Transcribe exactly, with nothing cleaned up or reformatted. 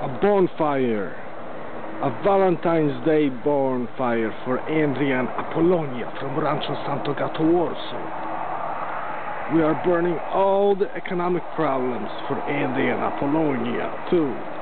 a bonfire, a Valentine's Day bonfire for Andrea Apollonia from Rancho Santo Gato, Warsaw. We are burning all the economic problems for Andrea Apollonia too.